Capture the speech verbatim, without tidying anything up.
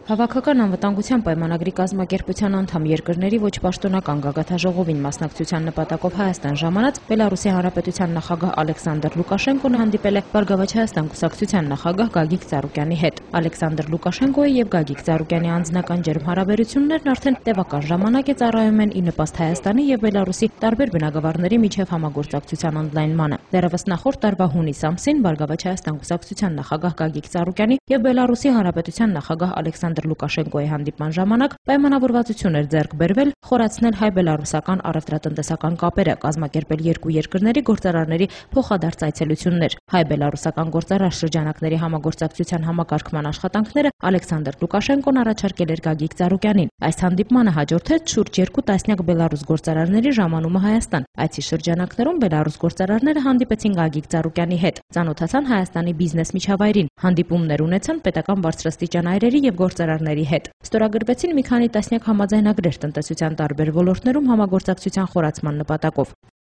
Հավաքական անվտանգության պայմանագրի կազմակերպության անդամ երկրների ոչ պաշտոնական գագաթաժողովին մասնակցության նպատակով Հայաստան ժամանած Բելառուսի Հանրապետության նախագահ Ալեքսանդր Լուկաշենկոն հանդիպել է Բարգավաճ Հայաստան կուսակցության նախագահ Գագիկ Ծառուկյանի հետ։ Ալեքսանդր Լուկաշենկոյի եւ Գագիկ Ծառուկյանի անձնական ջերմ հարաբերություններն արդեն տևական ժամանակ է ծառայում են ի նպաստ Հայաստանի եւ Բելառուսի տարբեր բնագավառների միջև համագործակցության ընդլայնմանը։ Դեռևս նախորդ տարվա հունիս ամսին Բարգավաճ Հայաստան կուսակցության նախագահ Գագիկ Ծառուկյանի եւ Բելառուսի Հանրապետության նախագահ Ալեքսանդր Լուկաշենկոյի հանդիպման ժամանակ պայմանավորվածություն էր ձեռք բերվել խորացնել հայ-բելառուսական առևտրատնտեսական կապերը, կազմակերպել երկու երկրների գործարարների փոխադարձ այցելություններ։ Հայ-բելառուսական գործարար շրջանակների համագործակցության համակարգման աշխատանքները Ալեքսանդր Լուկաշենկոն առաջարկել էր Գագիկ Ծառուկյանին։ Այս հանդիպմանը հաջորդեց շուրջ երկու տասնյակ բելառուս գործարարների ժամանումը Հայաստան։ Այցի շրջանակներում բելառուս գործարարները հանդիպեցին Գագիկ Ծառուկյանի հետ, ծանոթացան Հայաստանի բիզնես միջավայրին, հանդիպումներ ունեցան պետական բարձրաստիճան այրերի եւ գործարարների հետ։ Ստորագրվեցին մի քանի տասնյակ համաձայնագրեր տնտեսության տարբեր ոլորտներում համագործակցության խորացման նպատակով։